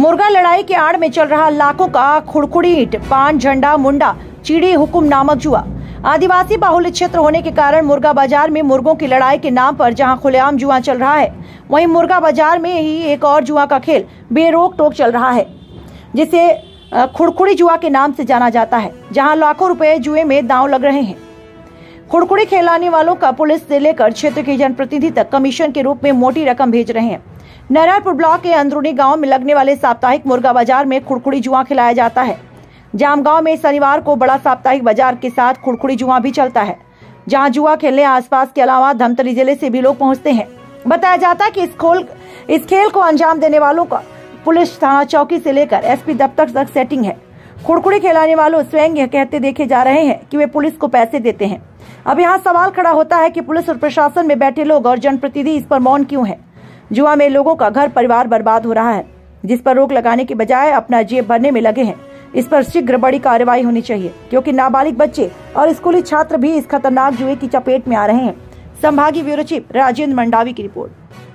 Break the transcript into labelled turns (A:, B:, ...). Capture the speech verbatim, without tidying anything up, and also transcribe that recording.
A: मुर्गा लड़ाई के आड़ में चल रहा लाखों का खुड़खुड़ीट पान झंडा मुंडा चीड़ी हुकुम नामक जुआ। आदिवासी बाहुल्य क्षेत्र होने के कारण मुर्गा बाजार में मुर्गों की लड़ाई के नाम पर जहां खुलेआम जुआ चल रहा है, वहीं मुर्गा बाजार में ही एक और जुआ का खेल बेरोक टोक चल रहा है, जिसे खुड़खुड़ी जुआ के नाम से जाना जाता है, जहां लाखों रुपए जुए में दांव लग रहे हैं। खुड़खुड़ी खेलाने वालों का पुलिस से लेकर क्षेत्र के जनप्रतिनिधि तक कमीशन के रूप में मोटी रकम भेज रहे हैं। नारायणपुर ब्लॉक के अंदरूनी गांव में लगने वाले साप्ताहिक मुर्गा बाजार में खुड़खुड़ी जुआ खिलाया जाता है। जाम गांव में शनिवार को बड़ा साप्ताहिक बाजार के साथ खुड़खुड़ी जुआ भी चलता है, जहां जुआ खेलने आसपास के अलावा धमतरी जिले से भी लोग पहुंचते हैं। बताया जाता है कि इस खोल इस खेल को अंजाम देने वालों का पुलिस थाना चौकी से लेकर एसपी दफ्तर तक सेटिंग है। खुड़खुड़ी खिलाने वालों स्वयं यह कहते देखे जा रहे हैं कि वे पुलिस को पैसे देते हैं। अब यहाँ सवाल खड़ा होता है कि पुलिस और प्रशासन में बैठे लोग और जनप्रतिनिधि इस पर मौन क्यों है। जुआ में लोगों का घर परिवार बर्बाद हो रहा है, जिस पर रोक लगाने के बजाय अपना जेब भरने में लगे हैं। इस पर शीघ्र बड़ी कार्रवाई होनी चाहिए, क्योंकि नाबालिग बच्चे और स्कूली छात्र भी इस खतरनाक जुए की चपेट में आ रहे हैं। संभागीय ब्यूरो चीफ राजेंद्र मंडावी की रिपोर्ट।